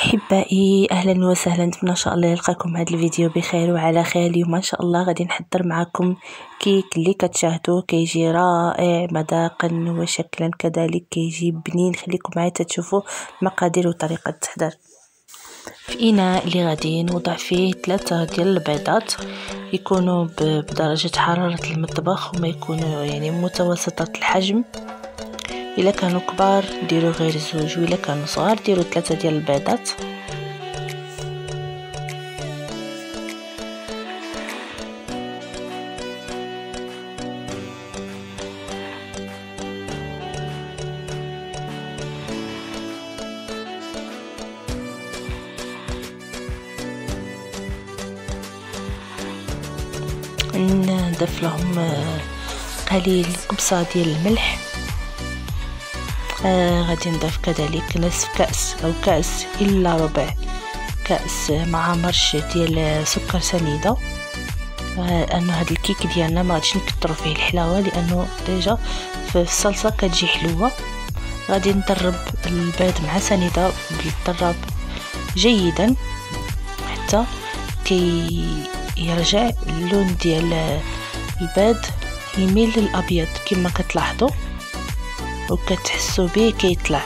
احبائي، اهلا وسهلا. نتمنى ان شاء الله يلقاكم هذا الفيديو بخير وعلى خير. اليوم ان شاء الله غادي نحضر معكم كيك اللي كتشاهدوه كيجي رائع مذاقا وشكلا، كذلك كيجي بنين. خليكم معايا تشوفوا المقادير وطريقه التحضير. في اناء اللي غادي نوضع فيه 3 ديال البيضات، يكونوا بدرجه حراره المطبخ وما يكونوا يعني متوسطات الحجم. الا كانوا كبار ديروا غير 2، وإلا كانوا صغار ديروا 3 ديال البيضات. نضيف لهم قليل قبصه ديال الملح. غادي نضيف كذلك نصف كأس أو كأس إلا ربع كأس مع مرش ديال سكر سنيدة، لأنه هاد الكيك ديالنا ما غاديش نكتروا فيه الحلاوة لأنه ديجا في الصلصة كتجي حلوة. غادي نضرب البيض مع سنيدة بالضراب جيدا حتى كي يرجع اللون ديال البيض يميل للأبيض كما كتلاحظوا وكتحسوا به كيطلع.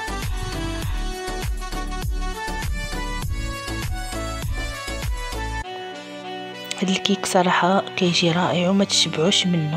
هاد الكيك صراحه كيجي رائع وما تشبعوش منه.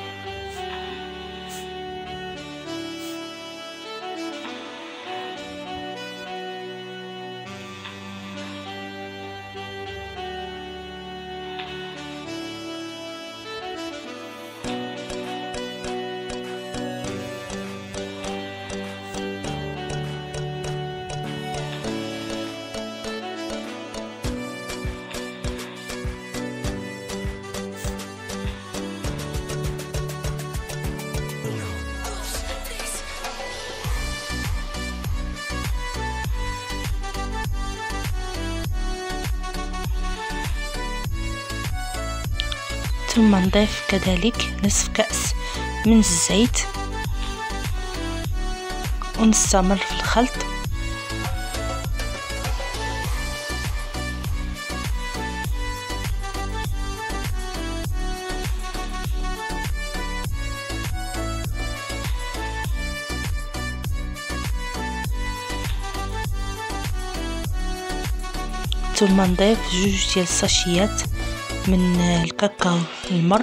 ثم نضيف كذلك نصف كأس من الزيت ونستمر في الخلط. ثم نضيف 2 ديال الساشيات من الكاكاو المر.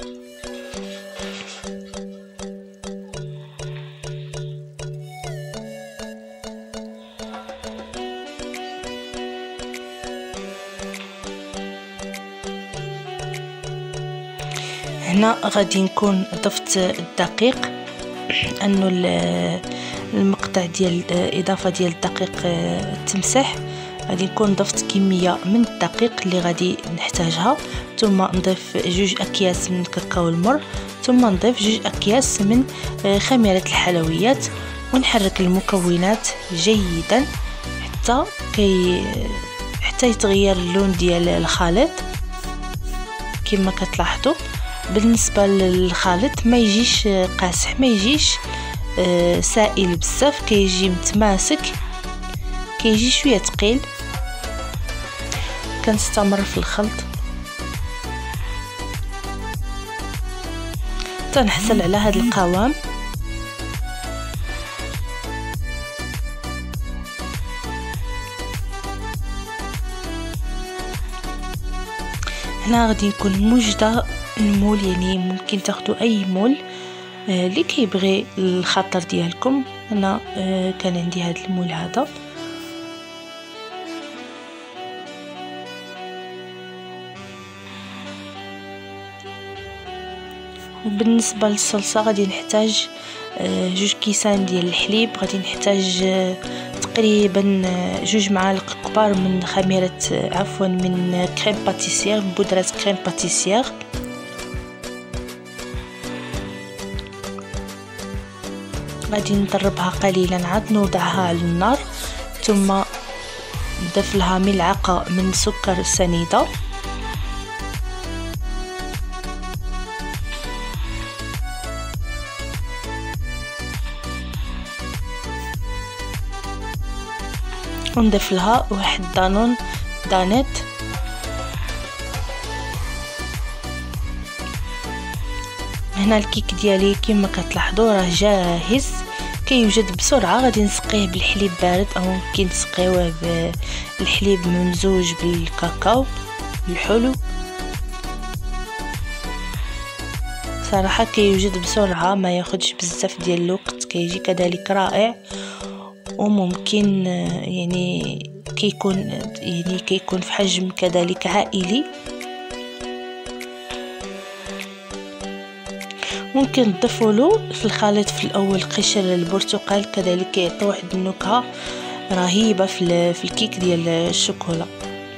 هنا غادي نكون ضفت الدقيق، انه المقطع ديال اضافه ديال الدقيق التمسح. غادي نكون ضفت كميه من الدقيق اللي غادي نحتاجها، ثم نضيف 2 اكياس من الكاكاو المر، ثم نضيف 2 اكياس من خميره الحلويات، ونحرك المكونات جيدا حتى يتغير اللون ديال الخليط كما كتلاحظوا. بالنسبه للخليط ما يجيش قاسح، ما يجيش سائل بزاف، كيجي متماسك، كيجي شويه ثقيل. كنستمر في الخلط حتى نحصل على هذا القوام. هنا غادي نكون موجده المول، يعني ممكن تاخدوا اي مول اللي كيبغي الخاطر ديالكم. انا كان عندي هذا المول هذا. بالنسبه للصلصه غادي نحتاج 2 كيسان ديال الحليب، غادي نحتاج تقريبا 2 معالق كبار من خميره من كريم باتيسير، بودره كريم باتيسير. غادي نضربها قليلا عاد نوضعها على النار، ثم نضيف لها ملعقه من سكر سنيده، ونضيف لها واحد دانون دانيت. هنا الكيك ديالي كما كتلاحظوا راه جاهز، كيوجد بسرعه. غادي نسقيه بالحليب بارد او ممكن تسقيوه بالحليب ممزوج بالكاكاو الحلو. صراحه كيوجد بسرعه، ما ياخذش بزاف ديال الوقت، كيجي كذلك رائع. وممكن يعني كيكون في حجم كذلك عائلي. ممكن تضيفوا له في الخليط في الاول قشر البرتقال، كذلك كيعطي واحد النكهه رهيبه في الكيك ديال الشوكولا.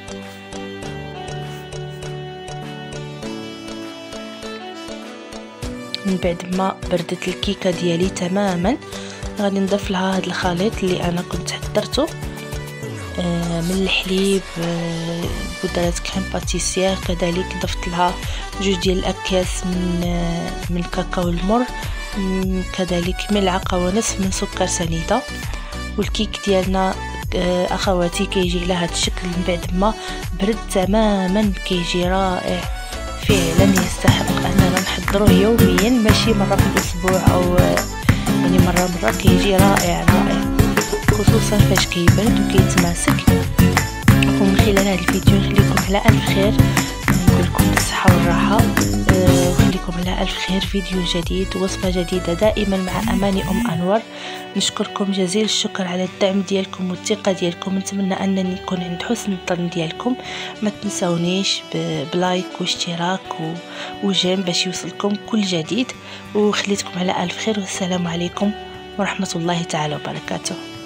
من بعد ما بردت الكيكه ديالي تماما، غادي نضيف لها هذا الخليط اللي انا كنت حضرته من الحليب، بودرة كريم باتيسير، كذلك ضفت لها 2 ديال الاكياس من الكاكاو المر، كذلك ملعقه ونصف من سكر سنيده. والكيك ديالنا اخواتي كيجي على هذا الشكل من بعد ما برد تماما، كيجي رائع فعلا، يستحق اننا نحضروه يوميا، ماشي مره في الاسبوع او يعني مره كيجي رائع خصوصا فاش كيبرد وكيتماسك. ومن خلال هذا الفيديو نخليكم على الف خير، نقول لكم بالصحه والراحه، وخليكم على الف خير. فيديو جديد، وصفه جديده دائما مع اماني انور. نشكركم جزيل الشكر على الدعم ديالكم والثقه ديالكم، نتمنى انني نكون عند حسن الظن ديالكم. ما تنسونيش بلايك واشتراك وجيم باش يوصلكم كل جديد، وخليتكم على الف خير، والسلام عليكم ورحمه الله تعالى وبركاته.